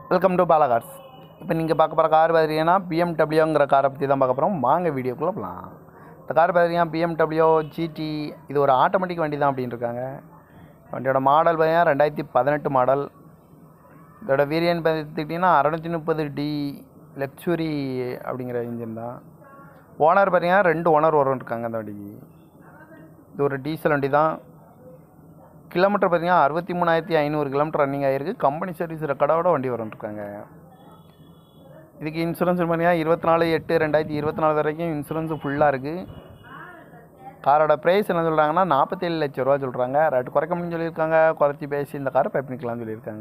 Welcome to பாலாகார்ஸ். இப்போ நீங்கள் பார்க்க போகிற கார் பார்த்தீங்கன்னா பிஎம்டபிள்யூங்கிற காரை பற்றி தான் பார்க்க போகிறோம். வாங்க வீடியோக்குள்ளே போகலாம். இந்த கார் பார்த்தீங்கன்னா பிஎம்டபிள்யூ ஜிடி. இது ஒரு ஆட்டோமேட்டிக் வண்டி தான் அப்படின்னு இருக்காங்க. வண்டியோட மாடல் பார்த்தீங்கன்னா 2018 மாடல். இதோட வேரியன்ட் பார்த்துக்கிட்டிங்கன்னா 630D லக்ஸுரி அப்படிங்கிற இன்ஜின் தான். ஓனர் பார்த்தீங்கன்னா 2 ஓனர் வரும் இருக்காங்க அந்த வண்டிக்கு. இது ஒரு டீசல் வண்டி தான். கிலோமீட்டர் பார்த்தீங்கன்னா 63,500 கிலோமீட்டர் ரன்னிங் ஆகிருக்கு. கம்பெனி சர்வீஸ் ரெக்கார்டோட வண்டி வந்துருக்காங்க. இதுக்கு இன்சூரன்ஸ் பார்த்தீங்கன்னா 24/8/2024 வரைக்கும் இன்சூரன்ஸ் ஃபுல்லாக இருக்குது. காரோட ப்ரைஸ் என்ன சொல்கிறாங்கன்னா 47 லட்ச ரூபா சொல்கிறாங்க. ரேட்டு குறைக்க முடியும்னு சொல்லியிருக்காங்க. குறைச்சி பேசி இந்த காரை பை பண்ணிக்கலாம்னு சொல்லியிருக்காங்க.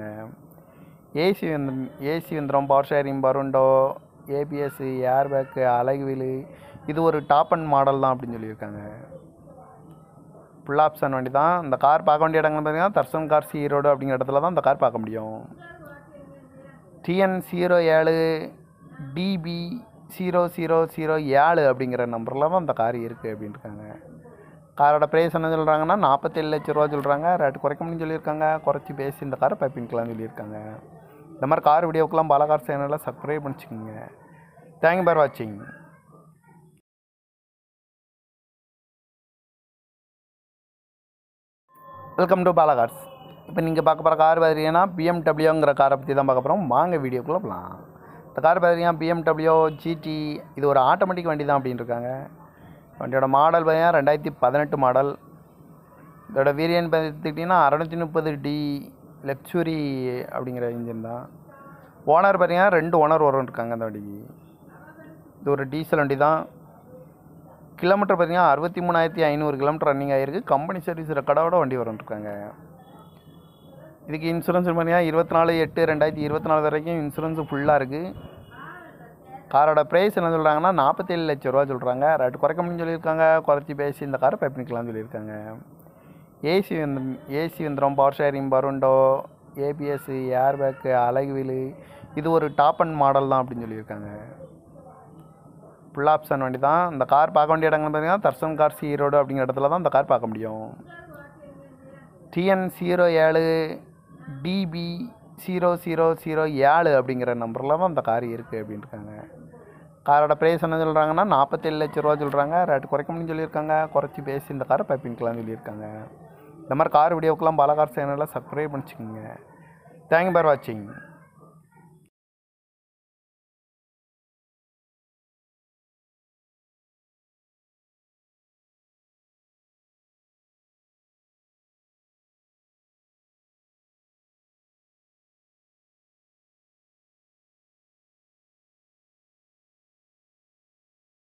ஏசி வந்துடும், பவர் ஷேரிங், பருண்டோ, ஏபிஎஸ், ஏர் பேக்கு, அழகு வீலு. இது ஒரு டாப் அண்ட் மாடல் தான் அப்படின்னு சொல்லியிருக்காங்க. ஃபுல் ஆப்ஷன் வண்டி தான். இந்த கார் பார்க்க வேண்டிய இடங்கள் பார்த்தீங்கன்னா தர்சன் கார்ஸ் ஈரோடு அப்படிங்கிற இடத்துல தான் இந்த கார் பார்க்க முடியும். TN07DB0007 அப்படிங்கிற நம்பரில் தான் இந்த கார் இருக்குது அப்படின்னு இருக்காங்க. காரோட ப்ரைஸ் என்ன சொல்கிறாங்கன்னா 47 லட்ச ரூபா சொல்கிறாங்க. ரேட்டு குறைக்க முடியும்னு சொல்லியிருக்காங்க. குறைச்சி பேசி இந்த காரை பை பண்ணிக்கலாம்னு சொல்லியிருக்காங்க. இந்த மாதிரி கார் வீடியோக்கெல்லாம் பாலாகார் சேனலில் சப்ஸ்கிரைப் பண்ணிச்சுக்கோங்க. தேங்க்யூ ஃபார் வாட்சிங். வெல்கம் டு பாலாகார்ஸ். இப்போ நீங்கள் பார்க்க போகிற கார் பார்த்தீங்கன்னா பிஎம்டபிள்யூங்கிற காரை பற்றி தான் பார்க்க போகிறோம். வாங்க வீடியோக்குள்ளே போகலாம். இந்த கார் பார்த்தீங்கன்னா பிஎம்டபிள்யூ ஜிடி. இது ஒரு ஆட்டோமேட்டிக் வண்டி தான் அப்படின்னு இருக்காங்க. வண்டியோட மாடல் பார்த்தீங்கன்னா 2018 மாடல். இதோட வேரியன்ட் பார்த்துக்கிட்டிங்கன்னா 630D லக்ஸுரி அப்படிங்கிற இன்ஜின் தான். ஓனர் பார்த்தீங்கன்னா 2 ஓனர் வரும் இருக்காங்க அந்த வண்டிக்கு. இது ஒரு டீசல் வண்டி தான். கிலோமீட்டர் பார்த்தீங்கன்னா 63,500 கிலோமீட்டர் ரன்னிங் ஆகிருக்கு. கம்பெனி சர்வீஸ் ரெக்கார்டோட வண்டி வந்துருக்காங்க. இதுக்கு இன்சூரன்ஸ் பார்த்தீங்கன்னா 24/8/2024 வரைக்கும் இன்சூரன்ஸ் ஃபுல்லாக இருக்குது. காரோட ப்ரைஸ் என்ன சொல்கிறாங்கன்னா 47 லட்ச ரூபா சொல்கிறாங்க. ரேட்டு குறைக்க முடியும்னு சொல்லியிருக்காங்க. குறைச்சி பேசி இந்த காரை பை பண்ணிக்கலாம்னு சொல்லியிருக்காங்க. ஏசி வந்துடும், பவர் ஷேரிங், பருண்டோ, ஏபிஎஸ், ஏர் பேக்கு, அழகு வீலு. இது ஒரு டாப் அண்ட் மாடல் தான் அப்படின்னு சொல்லியிருக்காங்க. ஃபுல் ஆப்ஷன் வண்டி தான். இந்த கார் பார்க்க வேண்டிய இடங்கள் பார்த்தீங்கன்னா தர்சன் கார்ஸ் ஈரோடு அப்படிங்கிற இடத்துல தான் இந்த கார் பார்க்க முடியும். TN07DB0007 அப்படிங்கிற நம்பரில் தான் இந்த கார் இருக்குது அப்படின்னு இருக்காங்க. காரோட ப்ரைஸ் என்ன சொல்கிறாங்கன்னா 47 லட்ச ரூபா சொல்கிறாங்க. ரேட்டு குறைக்க முடியும்னு சொல்லியிருக்காங்க. குறைச்சி பேசி இந்த காரை பை பண்ணிக்கலாம்னு சொல்லியிருக்காங்க. இந்த மாதிரி கார் வீடியோக்கெல்லாம் பாலாகார் சேனலில் சப்ஸ்கிரைப் பண்ணிச்சுக்கோங்க. தேங்க்யூ ஃபார் வாட்சிங்.